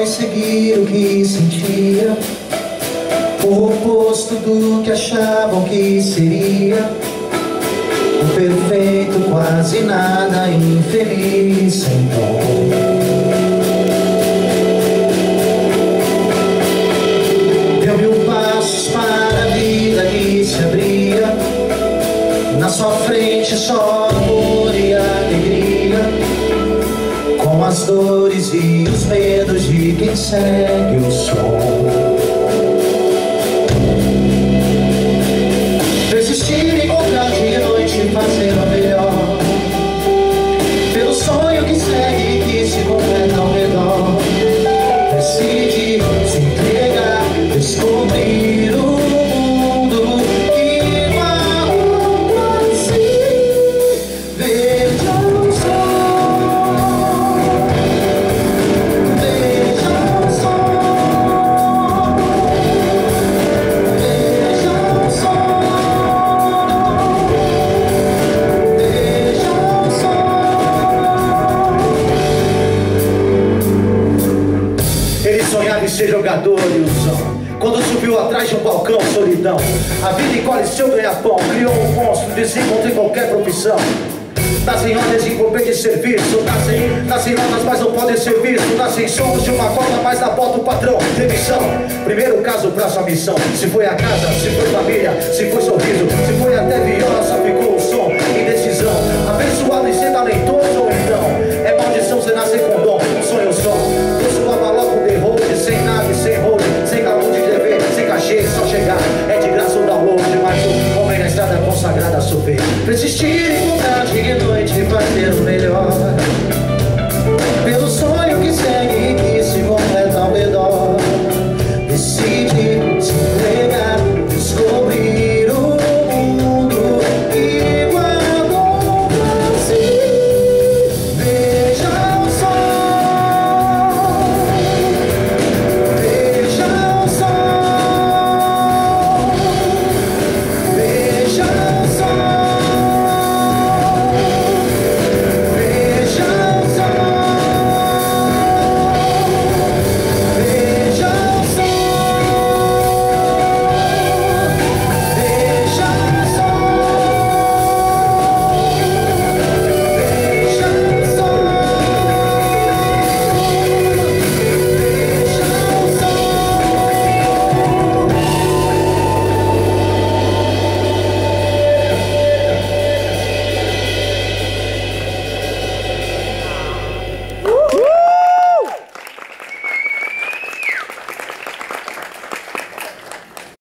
foi seguir o que sentia, o oposto do que achavam que seria. O perfeito, quase nada infeliz, sem dom. Deu 1000 passos para a vida que se abria. Na sua frente só amor e alegria, com as dores e os medos de quem segue o som. Persistir, encontrar dia e noite, fazer o melhor, pelo sonho que segue e que se completa ao redor. Decide se entregar, descobrir o mundo que vai acontecer. Veja o sol, veja o sol, veja o sol, veja o sol. Ele sonhava em ser jogador de ilusão. Quando subiu atrás de um balcão, solidão. A vida encolhe seu ganha-pão. Criou um monstro, desencontro em qualquer profissão. Nascem homens em corpo de serviço. Nascem notas, mas não podem ser vistos. Nascem somos de uma cota, mas na bota o padrão. Demissão, primeiro caso pra sua missão. Se foi a casa, se foi família, se foi sorriso, se foi até viola, só ficou o som. Indecisão, abençoado e sem talento.